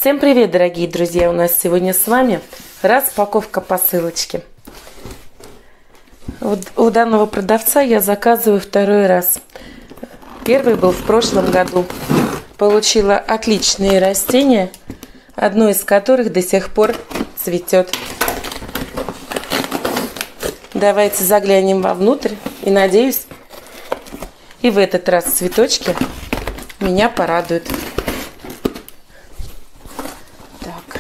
Всем привет, дорогие друзья! У нас сегодня с вами распаковка посылочки. У данного продавца я заказываю второй раз. Первый был в прошлом году. Получила отличные растения, одно из которых до сих пор цветет. Давайте заглянем вовнутрь и, надеюсь, и в этот раз цветочки меня порадуют. Так.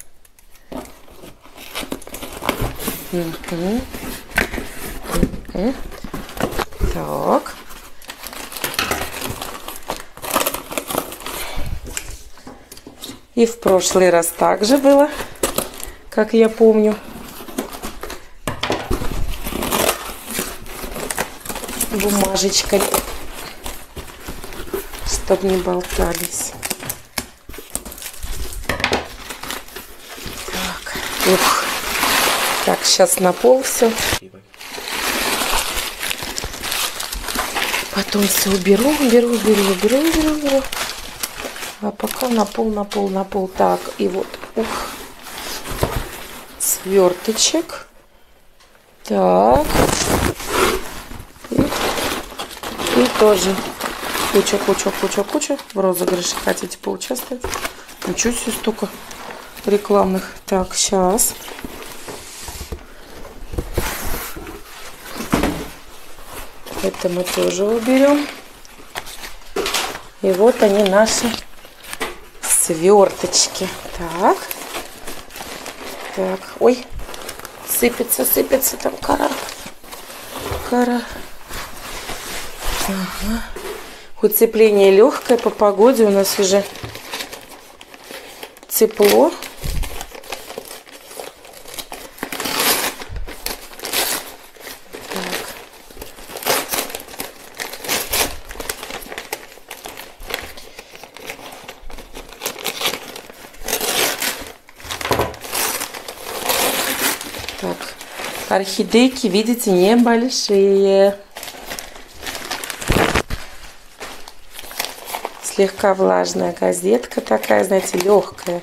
Так. И в прошлый раз также было, как я помню. Бумажечкой, чтоб не болтались. Так, ух. Так, сейчас на пол все. Потом все уберу. А пока на пол. Так, и вот, ух, сверточек. Так. И тоже куча. В розыгрыше хотите поучаствовать? Ничего себе, столько рекламных. Так, сейчас. Это мы тоже уберем. И вот они, наши сверточки. Так. Так. Ой. Сыпется там кора. Ага. Уцепление легкое, по погоде у нас уже тепло. Так, орхидейки, видите, небольшие. Слегка влажная газетка такая, знаете, легкая.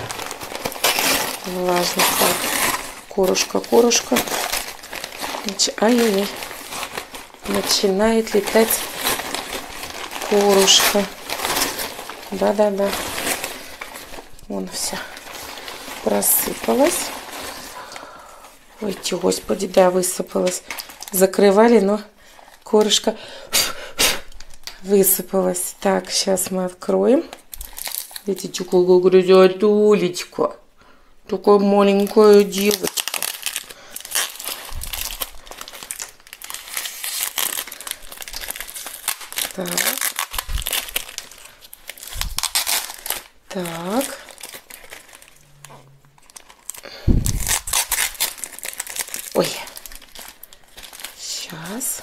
Влажная. Так, корушка. Ай-яй-яй. Начинает летать корушка. Да. Вон вся просыпалась. Ой, господи, да, высыпалась. Закрывали, но корушка высыпалась. Так, сейчас мы откроем. Видите, какая грязотулечка. Такая маленькая девочка. Так. Ой. Сейчас.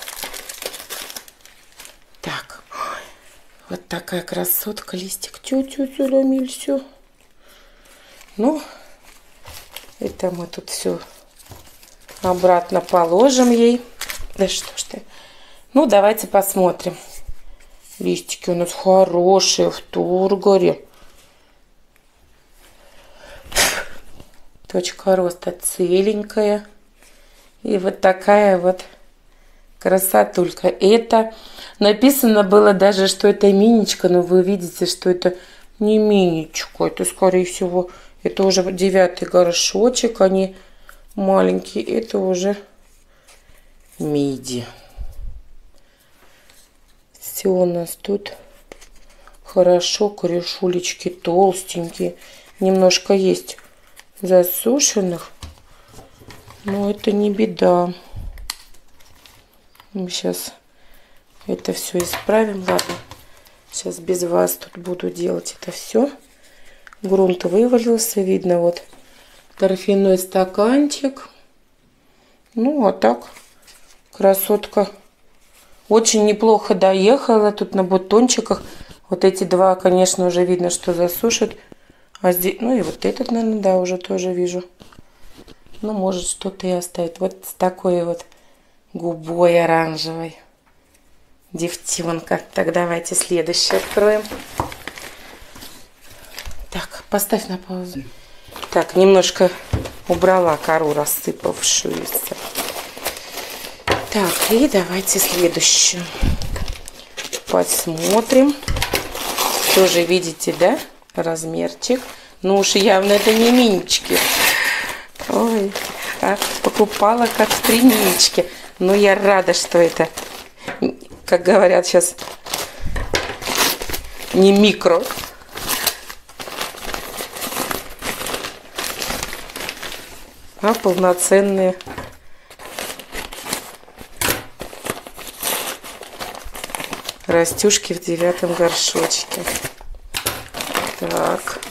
Так. Вот такая красотка. Листик. Тю-тю-тю, все. Ну, это мы тут все обратно положим ей. Да что ж ты. Ну, давайте посмотрим. Листики у нас хорошие в тургоре. Точка роста целенькая. И вот такая вот красотулька. Это написано было даже, что это миничка, но вы видите, что это не миничка. Это, скорее всего, это уже 9-й горшочек. Они маленькие. Это уже миди. Все у нас тут хорошо. Корешулечки толстенькие. Немножко есть засушенных. Но это не беда. Мы сейчас это все исправим. Ладно. Сейчас без вас тут буду делать это все. Грунт вывалился. Видно вот торфяной стаканчик. Ну, а так красотка очень неплохо доехала. Тут на бутончиках. Вот эти два, конечно, уже видно, что засушат. А здесь, ну и вот этот, наверное, да, уже тоже вижу. Ну, может, что-то и оставит. Вот с такой вот губой оранжевой. Девчонка. Так, давайте следующий откроем. Так, Поставь на паузу. Так, немножко убрала кору рассыпавшуюся. Так, и давайте следующую. Посмотрим. Тоже видите, да, размерчик. Ну уж явно это не минички. Ой, а покупала как в приничке. Но я рада, что это, как говорят сейчас, не микро. А полноценные. Растюшки в 9 горшочке. Так.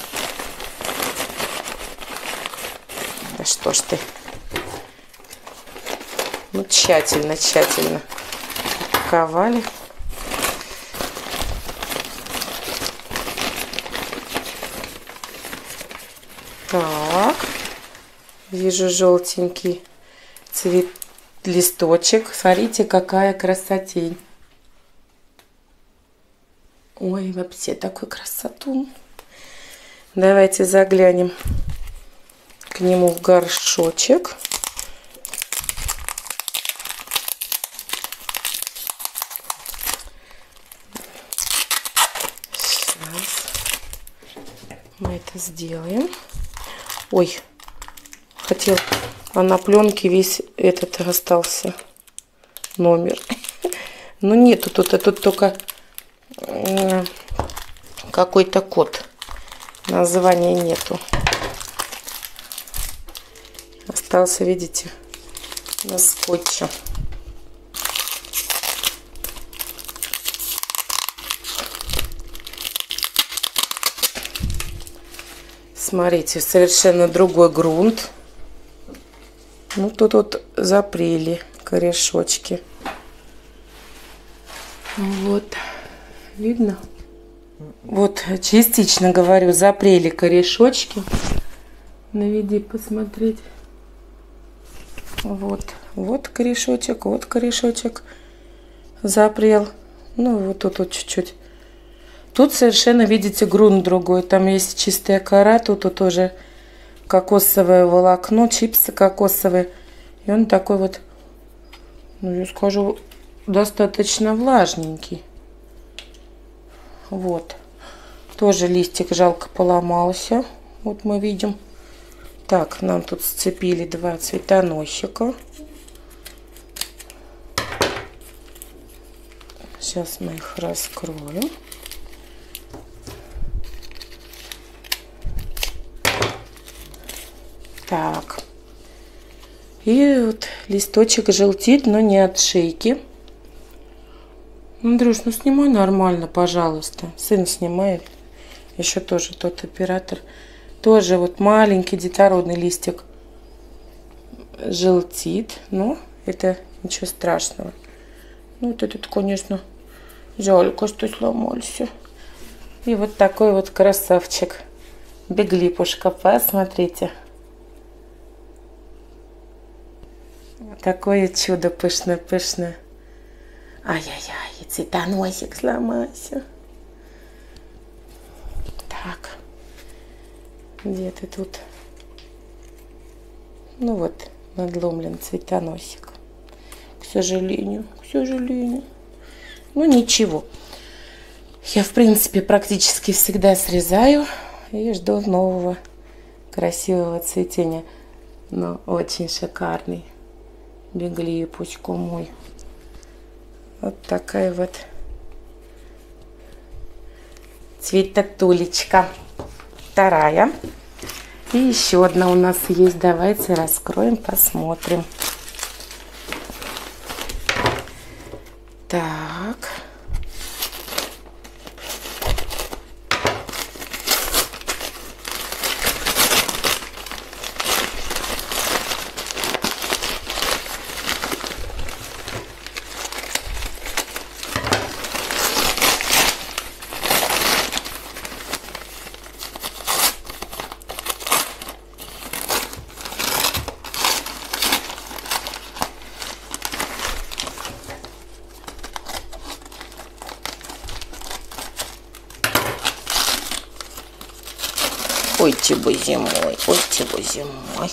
Да что ж ты. Ну, тщательно упаковали. Так. Вижу желтенький листочек. Смотрите, какая красотень. Ой, вообще такой красоту. Давайте заглянем к нему в горшочек. Сейчас мы это сделаем. Ой, хотел, а на пленке весь этот остался номер. Но нету тут только какой-то код. Названия нету. Остался, видите, на скотче. Смотрите, совершенно другой грунт. Ну, тут вот запрели корешочки. Вот. Видно? Вот, частично, говорю, запрели корешочки. Наведи посмотреть. Вот корешочек запрел. Ну, вот тут вот чуть-чуть. Тут совершенно, видите, грунт другой. Там есть чистая кора, тут тоже кокосовое волокно, чипсы кокосовые. И он такой вот, ну, я скажу, достаточно влажненький. Вот. Тоже листик жалко поломался. Вот мы видим. Так, нам тут сцепили 2 цветоносика. Сейчас мы их раскроем. Так. И вот листочек желтит, но не от шейки. Андрюш, ну снимай нормально, пожалуйста. Сын снимает. Еще тоже тот оператор. Тоже вот маленький детородный листик желтит. Но это ничего страшного. Ну вот этот, конечно, жалко, что сломался. И вот такой вот красавчик. Беглипушка, посмотрите. Такое чудо пышное-пышное. Ай-яй-яй, и цветоносик сломался. Так. Где ты тут? Ну вот, надломлен цветоносик. К сожалению. Ну ничего. Я, в принципе, практически всегда срезаю и жду нового красивого цветения. Но очень шикарный. Беглипочка мой. Вот такая вот цветотулечка. Вторая. И еще одна у нас есть. Давайте раскроем, посмотрим. Так. Ой, ты боже мой, ой, ты боже мой.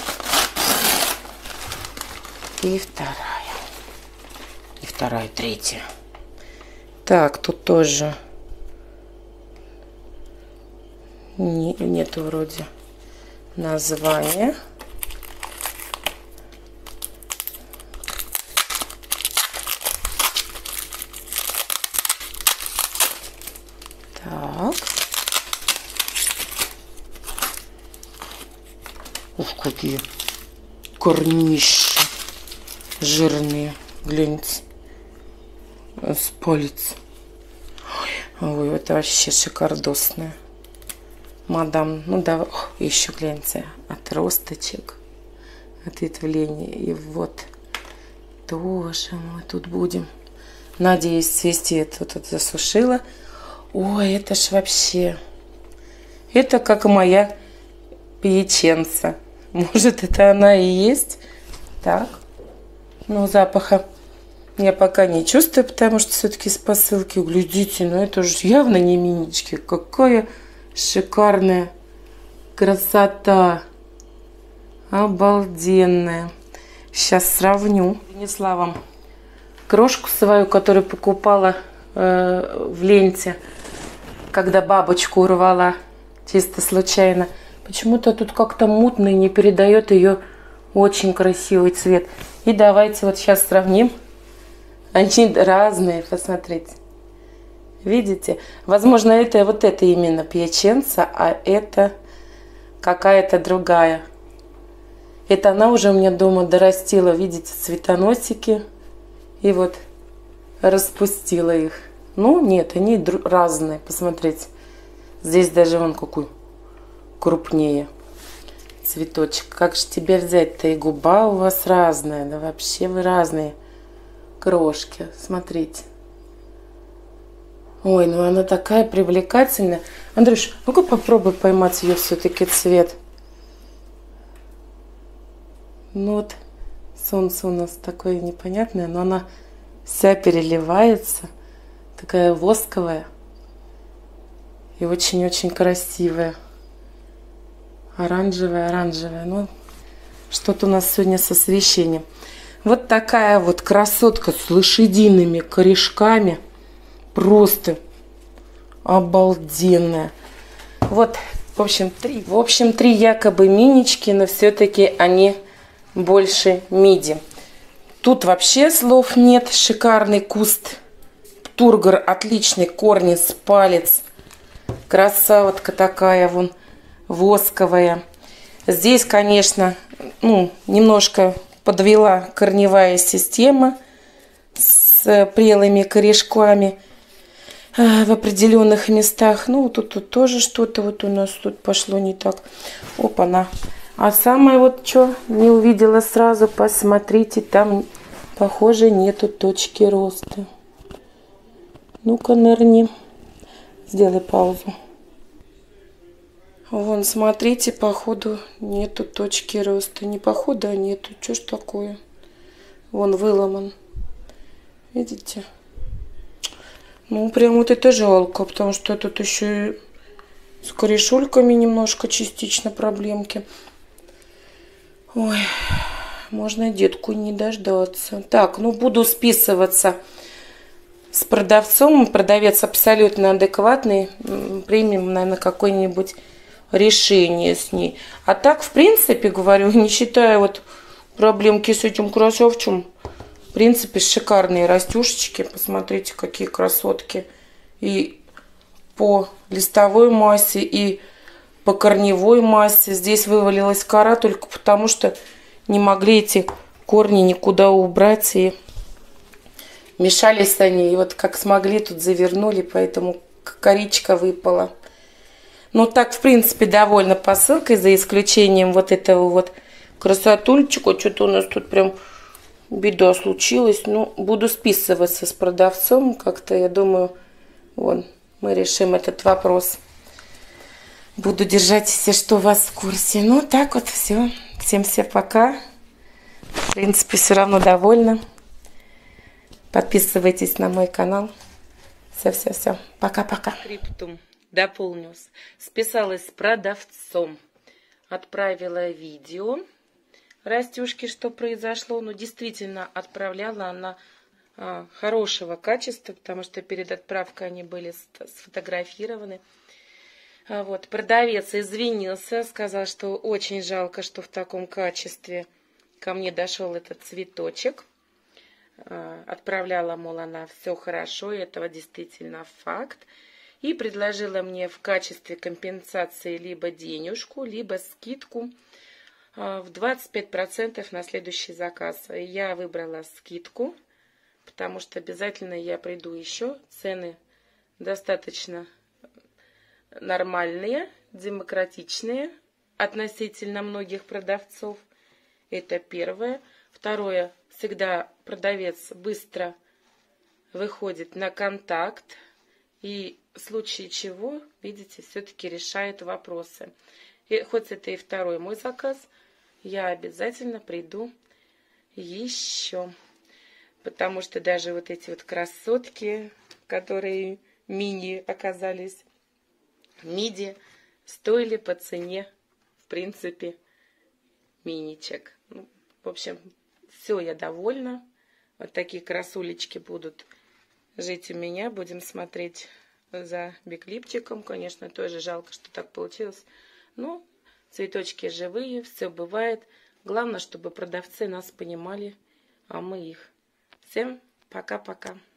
И вторая. И вторая, и третья. Так, тут тоже нету вроде названия. Так. Ух, какие корнища жирные. Гляньте. С палец. Ой, это вообще шикардосная. Мадам, ну да, еще гляньте. Отросточек. Ответвление. И вот тоже мы тут будем. Надеюсь, цвести это тут засушила. Ой, это ж вообще. Это как моя пьяченца. Может, это она и есть? Так. Но запаха я пока не чувствую, потому что все-таки с посылки. Глядите, ну это же явно не минички. Какая шикарная красота. Обалденная. Сейчас сравню. Принесла вам крошку свою, которую покупала в ленте, когда бабочку урвала чисто случайно. Почему-то тут как-то мутный, не передает ее очень красивый цвет. И давайте вот сейчас сравним. Они разные, посмотрите. Видите? Возможно, это вот это именно пьяченца, а это какая-то другая. Это она уже у меня дома дорастила, видите, цветоносики. И вот распустила их. Ну, нет, они разные, посмотрите. Здесь даже вон какой крупнее цветочек. Как же тебе взять-то? И губа у вас разная, да вообще вы разные крошки. Смотрите. Ой, ну она такая привлекательная. Андрюш, ну-ка попробуй поймать ее все-таки цвет. Ну вот, солнце у нас такое непонятное, но она вся переливается. Такая восковая. И очень-очень красивая. Оранжевая. Ну, что-то у нас сегодня с освещением. Вот такая вот красотка с лошадиными корешками. Просто обалденная. Вот, в общем, три якобы минички, но все-таки они больше миди. Тут вообще слов нет. Шикарный куст. Тургор отличный, корни с палец. Красавотка такая вон. Восковая. Здесь, конечно, ну, немножко подвела корневая система с прелыми корешками в определенных местах. Ну, тут тоже что-то вот у нас тут пошло не так. Опа-на. А самое вот что не увидела сразу, посмотрите, там, похоже, нету точки роста. Ну-ка, нырни. Сделай паузу. Вон, смотрите, походу нету точки роста. Не походу, а нету. Что ж такое? Вон, выломан. Видите? Ну, прям вот это жалко, потому что тут еще и с корешульками немножко частично проблемки. Ой, можно детку не дождаться. Так, ну, буду списываться с продавцом. Продавец абсолютно адекватный. Примем, наверное, какой-нибудь решение с ней. А так, в принципе, говорю, не считая вот проблемки с этим красавчем, в принципе, шикарные растюшечки. Посмотрите, какие красотки. И по листовой массе, и по корневой массе. Здесь вывалилась кора только потому, что не могли эти корни никуда убрать. И мешались они. И вот как смогли, тут завернули, поэтому коричка выпала. Ну, так, в принципе, довольна посылкой, за исключением вот этого вот красотульчика. Что-то у нас тут прям беда случилась. Ну, буду списываться с продавцом. Как-то, я думаю, вон, мы решим этот вопрос. Буду держать, если что, вас в курсе. Ну, так вот, все. Всем пока. В принципе, все равно довольна. Подписывайтесь на мой канал. Все. Пока-пока. дополню. Списалась с продавцом. Отправила видео Растюшке, что произошло. Ну, действительно, отправляла она хорошего качества, потому что перед отправкой они были сфотографированы. Вот, продавец извинился, сказал, что очень жалко, что в таком качестве ко мне дошел этот цветочек. Отправляла, мол, она все хорошо, и этого действительно факт. И предложила мне в качестве компенсации либо денежку, либо скидку в 25% на следующий заказ. Я выбрала скидку, потому что обязательно я приду еще. Цены достаточно нормальные, демократичные относительно многих продавцов. Это первое. Второе, всегда продавец быстро выходит на контакт и в случае чего, видите, все-таки решает вопросы. И хоть это и второй мой заказ, я обязательно приду еще. Потому что даже вот эти вот красотки, которые мини оказались, миди, стоили по цене, в принципе, миничек. Ну, в общем, все, я довольна. Вот такие красулечки будут жить у меня. Будем смотреть за биглипчиком. Конечно, тоже жалко, что так получилось. Но цветочки живые, все бывает. Главное, чтобы продавцы нас понимали, а мы их. Всем пока-пока.